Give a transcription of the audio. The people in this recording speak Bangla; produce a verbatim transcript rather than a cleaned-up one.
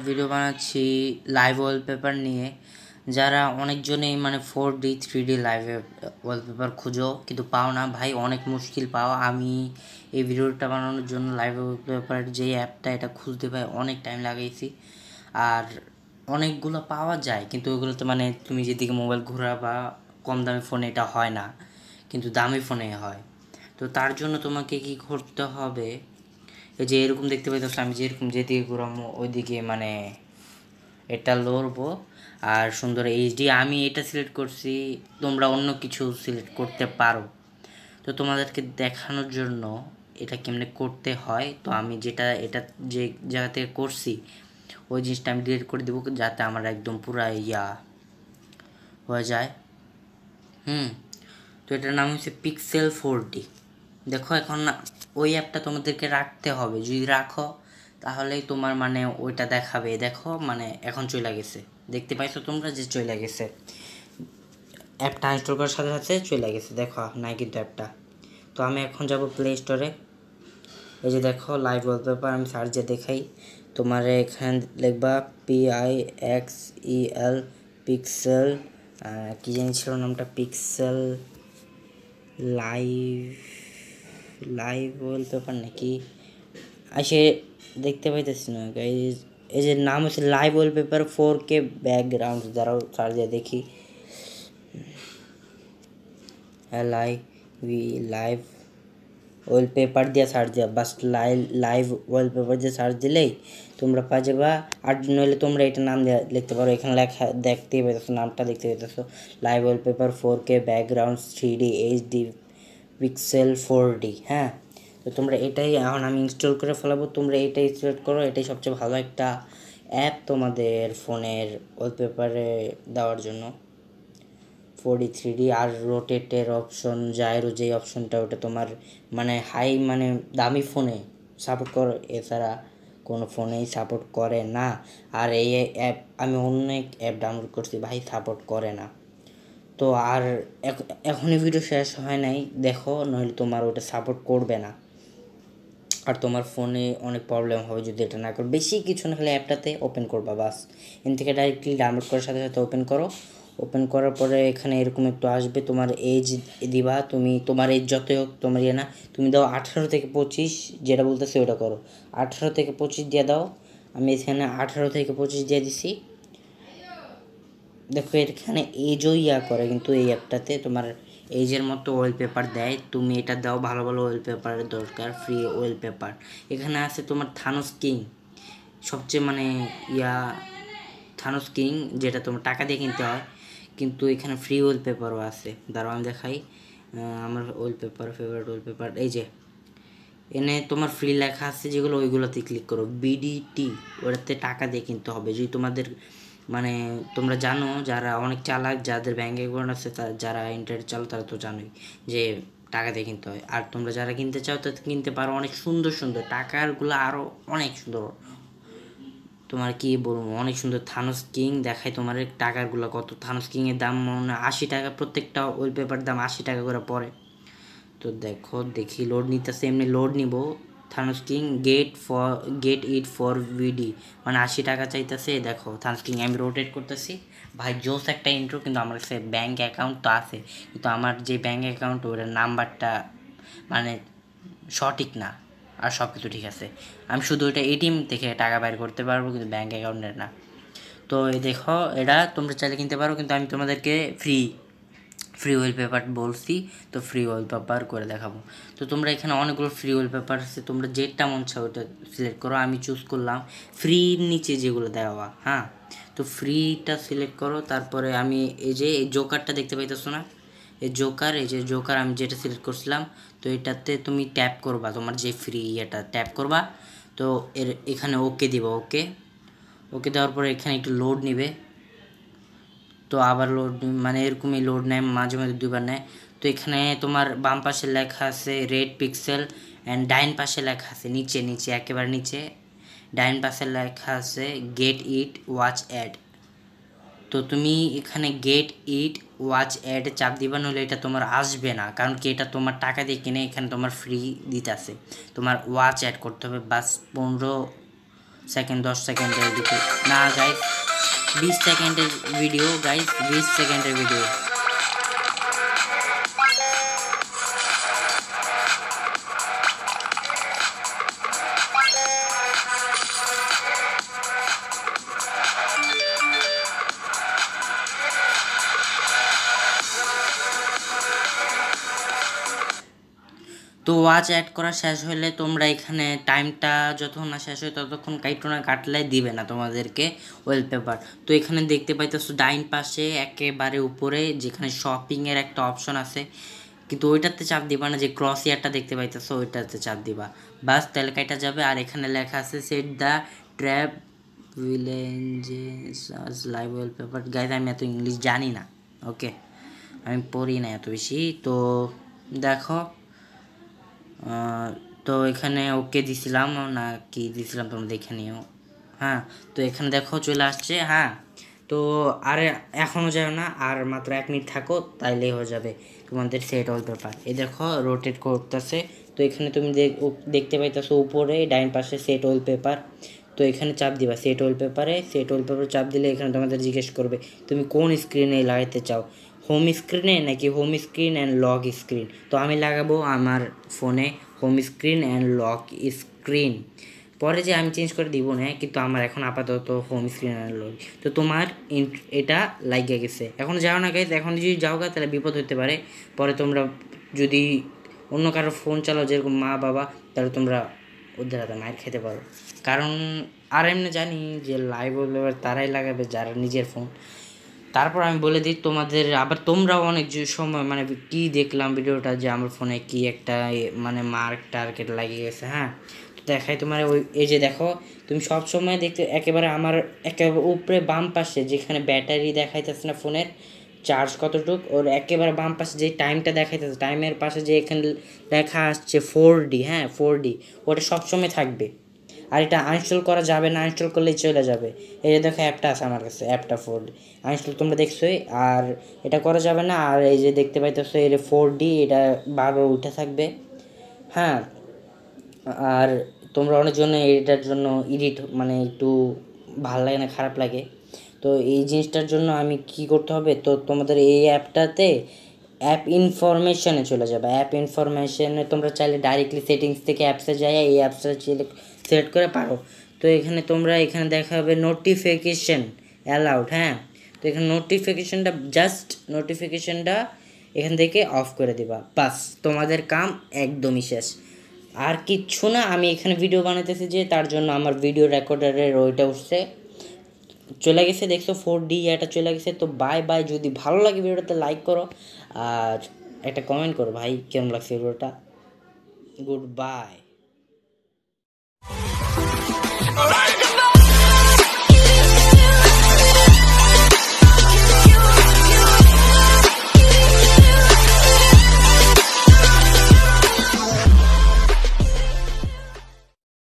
ভিডিও বানাচ্ছি লাইভ ওয়ালপেপার নিয়ে। যারা অনেকজনেই মানে four D three D live wallpaper খুঁজো কিন্তু পাও না ভাই, অনেক মুশকিল পাও। আমি এই ভিডিওটা বানানোর জন্য লাইভ ওয়ালপেপার যে অ্যাপটা এটা খুঁজতে পাই অনেক টাইম লাগাইছি। আর অনেকগুলো পাওয়া যায় কিন্তু ওইগুলোতে মানে তুমি যেদিকে মোবাইল ঘোরা বা কম দামি ফোনে এটা হয় না, কিন্তু দামি ফোনে হয়। তো তার জন্য তোমাকে কি করতে হবে, এই যে এরকম দেখতে পাইতেছ আমি যেরকম যেদিকে ঘুরামো ওইদিকে মানে এটা লড়বো। আর সুন্দর এইচডি আমি এটা সিলেক্ট করছি, তোমরা অন্য কিছু সিলেক্ট করতে পারো। তো তোমাদেরকে দেখানোর জন্য এটা কেমনে করতে হয়, তো আমি যেটা এটা যে জায়গা থেকে করছি ওই জিনিসটা আমি ডিলিট করে দেবো যাতে আমার একদম পুরা ইয়া হয়ে যায়। হুম তো এটার নাম হচ্ছে পিক্সেল ফোর ডি। দেখো এখন ওই অ্যাপটা তোমাদেরকে রাখতে হবে, যদি রাখো তাহলেই তোমার মানে ওইটা দেখাবে। দেখো মানে এখন চলে গেছে, দেখতে পাইছো তোমরা যে চলে গেছে, অ্যাপটা ইনস্টল করার সাথে সাথে চলে গেছে। দেখো নাই কিন্তু অ্যাপটা। তো আমি এখন যাব প্লে স্টোরে। এই যে দেখো লাইভ ওয়ালপেপার, আমি সার্চে দেখাই তোমার, এখানে লিখবা P I X E L pixel, কী জানি ছিল নামটা, পিক্সেল লাইভ লাইভ ওয়ালপেপার নাকি, আসে দেখতে পাইতেছি না গাইজ। এই যে নাম হচ্ছে live wallpaper four K background, দ্বারাও সার্চ দিয়ে দেখি L I V live wallpaper দিয়ে সার্চ দেওয়া, বাস লাইভ লাইভ ওয়ালপেপার দিয়ে সার্চ দিলেই তোমরা পাওয়া যাবা। আর নইলে তোমরা এটা নাম লিখতে পারো, এখানে লেখা দেখতেই পাইতেছো, নামটা দেখতে পাইতেছো live wallpaper four K background three D H D pixel four D. হ্যাঁ, তো তোমরা এটাই এখন আমি ইনস্টল করে ফেলাবো, তোমরা এটাই সিলেক্ট করো। এটাই সবচেয়ে ভালো একটা অ্যাপ তোমাদের ফোনের ওয়ালপেপারে দেওয়ার জন্য, ফোর ডি থ্রি ডি। আর রোটেটের অপশন, জায়রো যেই অপশনটা, ওটা তোমার মানে হাই মানে দামি ফোনে সাপোর্ট করে, এছাড়া কোনো ফোনেই সাপোর্ট করে না। আর এই অ্যাপ আমি অনেক অ্যাপ ডাউনলোড করছি ভাই, সাপোর্ট করে না। তো আর এখনই ভিডিও শেষ হয় নাই, দেখো, নইলে তোমার ওটা সাপোর্ট করবে না আর তোমার ফোনে অনেক প্রবলেম হবে যদি এটা না করো। বেশি কিছু না, খালি অ্যাপটাতে ওপেন করবা বাস। এখান থেকে ডাইরেক্টলি ডাউনলোড করার সাথে সাথে ওপেন করো। ওপেন করার পরে এখানে এরকম একটু আসবে, তোমার এজ দিবা, তুমি তোমার এজ যতই হোক তোমার ইয়ে না, তুমি দাও আঠারো থেকে পঁচিশ, যেটা বলতেছে ওটা করো, আঠারো থেকে পঁচিশ দিয়ে দাও। আমি এখানে আঠারো থেকে পঁচিশ দিয়ে দিছি। দেখো এখানে এজও ইয়া করে, কিন্তু এই অ্যাপটাতে তোমার এজের মতো ওয়ালপেপার দেয়, তুমি এটা দাও। ভালো ভালো ওয়ালপেপারের দরকার, ফ্রি ওয়ালপেপার। এখানে আছে তোমার থানোস কিং, সবচেয়ে মানে ইয়া থানোস কিং, যেটা তোমার টাকা দিয়ে কিনতে হয়, কিন্তু এখানে ফ্রি ওয়ালপেপারও আছে। দাঁড়াও আমি দেখাই আমার ওয়ালপেপার, ফেভারিট ওয়ালপেপার। এই যে এনে তোমার ফ্রি লেখা আছে যেগুলো, ওইগুলোতে ক্লিক করো। বিডিটি ওটাতে টাকা দিয়ে কিনতে হবে। যদি তোমাদের মানে তোমরা জানো যারা অনেক চালাক, যাদের ব্যাঙ্ক অ্যাকাউন্ট আছে, যারা ইন্টারনেট চালো, তারা তো জানোই যে টাকা দিয়ে কিনতে হয়। আর তোমরা যারা কিনতে চাও তাতে কিনতে পারো, অনেক সুন্দর সুন্দর টাকারগুলো, আরও অনেক সুন্দর। তোমার কি বলবো, অনেক সুন্দর থানোস কিং দেখায় তোমার টাকারগুলো কত। থানোস কিংয়ের দাম মনে হয় আশি টাকা, প্রত্যেকটা ওয়ালপেপার দাম আশি টাকা করে পড়ে। তো দেখো দেখি লোড নিতেছে, এমনি লোড নিব। Thanos king get for get it for VD, মানে আশি টাকা চাইতেছে। দেখো থানোস কিং আমি রোটেট করতেছি ভাই, জোস একটা ইন্ট্রো। কিন্তু আমার কাছে ব্যাঙ্ক অ্যাকাউন্ট তো আছে, কিন্তু আমার যে ব্যাঙ্ক অ্যাকাউন্ট ওটার নাম্বারটা মানে সঠিক না। আর সব কিছু ঠিক আছে, আমি শুধু ওইটা এটিএম থেকে টাকা বাইর করতে পারবো, কিন্তু ব্যাঙ্ক অ্যাকাউন্টের না। তো এই দেখো এটা তোমরা চাইলে কিনতে পারো, কিন্তু আমি তোমাদেরকে ফ্রি ফ্রি ওয়ালপেপার বলছি, তো ফ্রি ওয়ালপেপার করে দেখাবো। তো তোমরা এখানে অনেকগুলো ফ্রি ওয়ালপেপার আছে, তোমরা যেটা মন চাও ওটা সিলেক্ট করো। আমি চুজ করলাম ফ্রির নিচে যেগুলো দেওয়া। হ্যাঁ, তো ফ্রিটা সিলেক্ট করো। তারপরে আমি এই যে এই জোকারটা দেখতে পাইতেছো না, এই জোকার, এই যে জোকার আমি যেটা সিলেক্ট করছিলাম, তো এটাতে তুমি ট্যাপ করবা, তোমার যে ফ্রি এটা ট্যাপ করবা। তো এর এখানে ওকে দিবা, ওকে ওকে দেওয়ার পরে এখানে একটু লোড নিবে। তো আবার লোড মানে এরকমই লোড নেয়, মাঝে মাঝে দুবার নেয়। তো এখানে তোমার বাম পাশে লেখা আছে রেড পিক্সেল, অ্যান্ড ডাইন পাশে লেখা আছে নিচে নিচে একেবারে নিচে ডাইন পাশে লেখা আছে গেট ইট ওয়াচ অ্যাড। তো তুমি এখানে গেট ইট ওয়াচ অ্যাডে চাপ দিবা, নইলে এটা তোমার আসবে না, কারণ কি এটা তোমার টাকা দিয়ে কিনে, এখানে তোমার ফ্রি দিতে আছে। তোমার ওয়াচ অ্যাড করতে হবে, বাস পনেরো সেকেন্ড দশ সেকেন্ডের দিকে না গাইস, বিশ সেকেন্ডের ভিডিও গাইস, বিশ সেকেন্ডের ভিডিও। তো ওয়াচ অ্যাড করা শেষ হলে তোমরা এখানে টাইমটা যতক্ষণ না শেষ হয় ততক্ষণ কাইটো না কাটলে দিবে না তোমাদেরকে ওয়ালপেপার। তো এখানে দেখতে পাইতেছো ডাইন পাশে একেবারে উপরে যেখানে শপিংয়ের একটা অপশন আছে, কিন্তু ওইটাতে চাপ দিবা না, যে ক্রস ইয়ারটা দেখতে পাইতেছো ওইটাতে চাপ দিবা, বাস তাহলে কাইটা যাবে। আর এখানে লেখা আছে set the trap villages live wallpaper. Guys আমি এত ইংলিশ জানি না, ওকে আমি পড়ি না এত বেশি। তো দেখো তো এখানে ওকে দিছিলাম না কি দিছিলাম তোমরা দেখে নিও। হ্যাঁ তো এখানে দেখো চলে আসছে। হ্যাঁ তো আর এখনও যাও না, আর মাত্র এক মিনিট থাকো তাইলেই হয়ে যাবে তোমাদের সেট ওয়ালপেপার। এই দেখো রোটেট করতেছে। তো এখানে তুমি দেখতে পাইতেছো উপরে ডাইন পাশে সেট ওয়ালপেপার। তো এখানে চাপ দিবা সেট ওয়ালপেপারে। সেট ওয়ালপেপার চাপ দিলে এখানে তোমাদের জিজ্ঞেস করবে তুমি কোন স্ক্রিনে লাগাইতে চাও, হোম স্ক্রিনে নাকি home screen and lock screen. তো আমি লাগাবো আমার ফোনে home screen and lock screen, পরে যে আমি চেঞ্জ করে দিব না, কিন্তু আমার এখন আপাতত হোম স্ক্রিন অ্যান্ড লক। তো তোমার এটা লাগিয়ে গেছে, এখন যাও না গাইজ, এখন যদি যাও গা তাহলে বিপদ হতে পারে। পরে তোমরা যদি অন্য কারো ফোন চালাও যেরকম মা বাবা, তাহলে তোমরা ওদের হাতে মায়ের খেতে পারো। কারণ আর এমনি জানি যে লাইভ ওয়ালপেপার তারাই লাগাবে যারা নিজের ফোন। তারপর আমি বলে দিই তোমাদের, আবার তোমরাও অনেক যে সময় মানে কি দেখলাম ভিডিওটা যে আমার ফোনে কি একটা মানে মার্ক টার্গেট লাগিয়ে গেছে। হ্যাঁ তো দেখাই তোমার ওই এই যে দেখো তুমি সব সময় দেখতে একেবারে আমার একেবারে উপরে বাম পাশে যেখানে ব্যাটারি দেখাইতেছে না ফোনের চার্জ কতটুক, ওর একেবারে বাম পাশে যে টাইমটা দেখাইতেছে টাইমের পাশে যে এখানে লেখা আসছে ফোর ডি, হ্যাঁ ফোর ডি ওটা সবসময় থাকবে। আর এটা আনইনস্টল করা যাবে না, আনইনস্টল করলেই চলে যাবে। এই যে দেখো অ্যাপটা আছে আমার কাছে, অ্যাপটা ফোর ডি আনইনস্টল তোমরা দেখছোই, আর এটা করা যাবে না। আর এই যে দেখতে পাইতেছো এর ফোর ডি এটা বারবার উঠে থাকবে। হ্যাঁ আর তোমরা অনেক জন্য এটার জন্য এডিট মানে একটু ভালো লাগে না, খারাপ লাগে। তো এই জিনিসটার জন্য আমি কি করতে হবে, তো তোমাদের এই অ্যাপটাতে অ্যাপ ইনফরমেশনে চলে যাবে। অ্যাপ ইনফরমেশনে তোমরা চাইলে ডাইরেক্টলি সেটিংস থেকে অ্যাপসে যাই এই অ্যাপসটা সিলেক্ট করে পারো। তো এখানে তোমরা এখানে দেখা হবে নোটিফিকেশন অ্যালাউড। হ্যাঁ তো এখানে নোটিফিকেশনটা জাস্ট নোটিফিকেশনটা এখান থেকে অফ করে দিবা, বাস তোমাদের কাম একদমই শেষ। আর কিচ্ছু না, আমি এখানে ভিডিও বানাইতেছি যে তার জন্য আমার ভিডিও রেকর্ডারের ওইটা উঠছে চলে গেছে, দেখছো ফোর ডি এটা চলে গেছে। তো বাই বাই, যদি ভালো লাগে ভিডিওটাতে লাইক করো আর একটা কমেন্ট করো ভাই কেমন লাগছে ভিডিওটা। Good by.